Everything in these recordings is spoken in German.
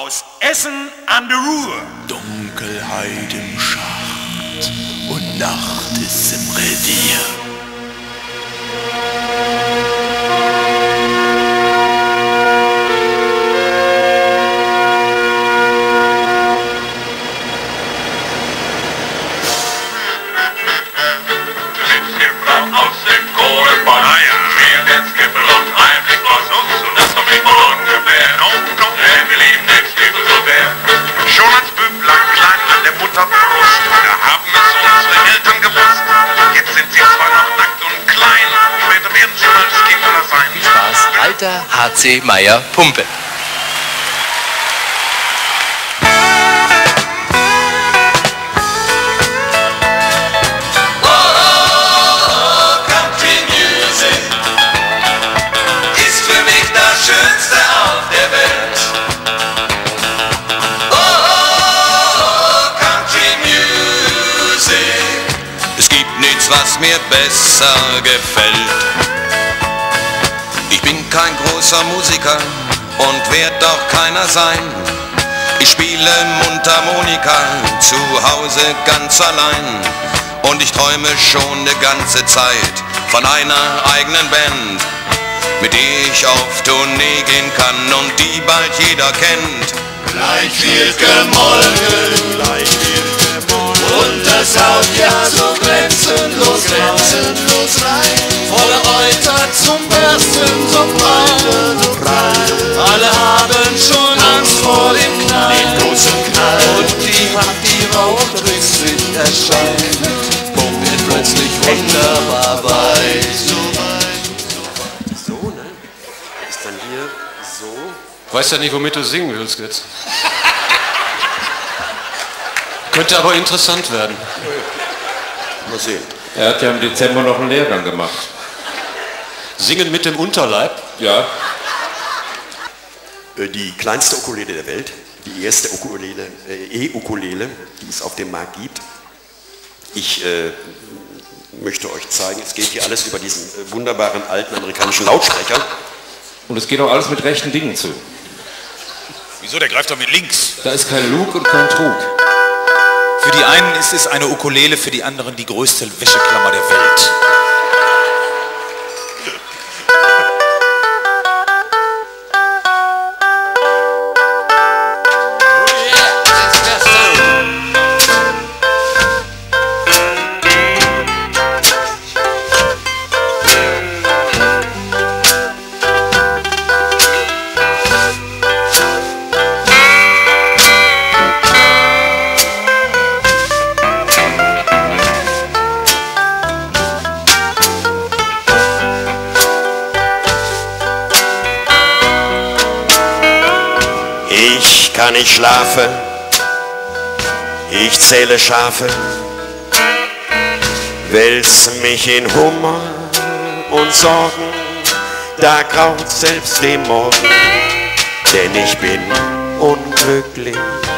aus Essen an der Ruhr. Dunkelheit im Schacht und Nacht ist im Revier. Alter H.C. Meyer Pumpe. Country Music ist für mich das Schönste auf der Welt. Country Music. Es gibt nichts, was mir besser gefällt. Ich bin kein großer Musiker und werd auch keiner sein. Ich spiele Mundharmonika zu Hause ganz allein. Und ich träume schon die ganze Zeit von einer eigenen Band, mit der ich auf Tournee gehen kann und die bald jeder kennt. Gleich wird gemolken, und das haut ja so grenzenlos rein. Volle Reuter zum Bersten, so breit. Alle haben schon Angst vor dem Knall, den großen Knall. Und die Hand, die rauchtrüstig erscheint, pumpt plötzlich wunderbar weit. So, ne? Ist dann hier so. Ich weiß ja nicht, womit du singen willst jetzt. Könnte aber interessant werden. Mal sehen. Er hat ja im Dezember noch einen Lehrgang gemacht. Singen mit dem Unterleib? Ja. Die kleinste Ukulele der Welt, die erste Ukulele, E-Ukulele, die es auf dem Markt gibt. Ich möchte euch zeigen, es geht hier alles über diesen wunderbaren alten amerikanischen Lautsprecher. Und es geht auch alles mit rechten Dingen zu. Wieso, der greift doch mit links. Da ist kein Lug und kein Trug. Für die einen ist es eine Ukulele, für die anderen die größte Wäscheklammer der Welt. Ich kann nicht schlafen, ich zähle Schafe, wälz mich in Hummer und Sorgen, da graut selbst dem Morgen, denn ich bin unglücklich,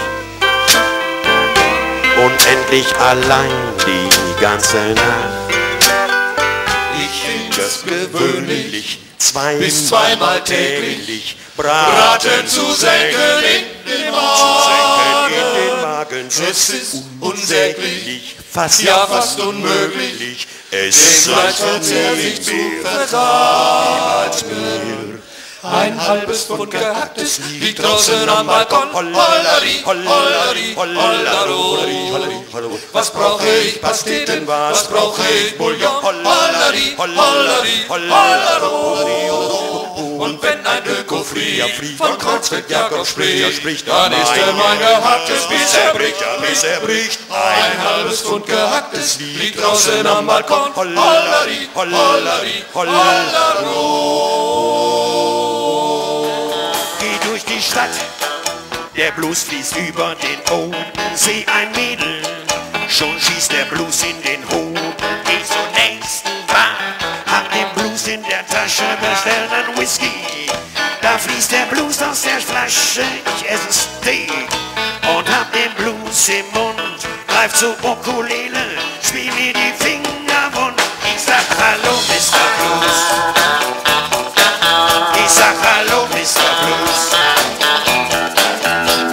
unendlich allein die ganze Nacht. Ich find es gewöhnlich, bis zweimal täglich Braten zu senken in den Magen. Es ist unsäglich, fast unmöglich, es den Fleischverzehr sich zu vertragen. Ein halbes Pfund gehacktes liegt draußen am Balkon. Hollari, hollari, hollaro. Was brauche ich? Pasteten, was brauche ich? Bouillon. Hollari, hollari, hollaro. Und wenn ein Öko-Frier von Kreuzfeld Jakob spricht, dann ist mein gehacktes, bis er bricht. Ein halbes Pfund gehacktes liegt draußen am Balkon. Hollari, hollari, hollaro. Geh durch die Stadt, der Blues fließt über den Bodensee. Ein Mädel, schon schießt der Blues in den Hoden. Geh zur nächsten Bar, hab den Blues in der Tasche, bestell nen Whisky. Da fließt der Blues aus der Flasche, ich esse Steak und hab den Blues im Mund. Greif zur Ukulele, spiel mir die Finger wund. Ich sag Hallo, Mr. Blues. Ich sag Hallo, Mr. Blues.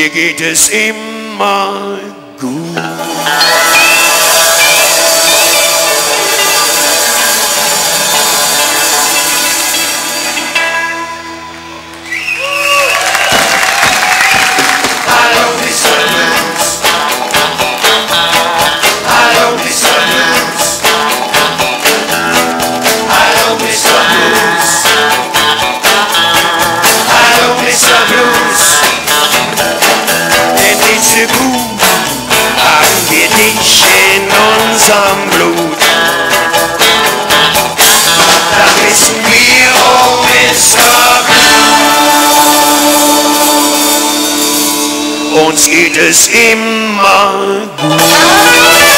mir geht es immer gut. Hallo Mr. Blues. Hallo Mr. Blues. Hallo Mr. Blues. Hallo Mr. Blues. Denn diese gut haben wir dich in unserem Blut. Dann wissen wir, oh Mr. Uns geht es immer gut.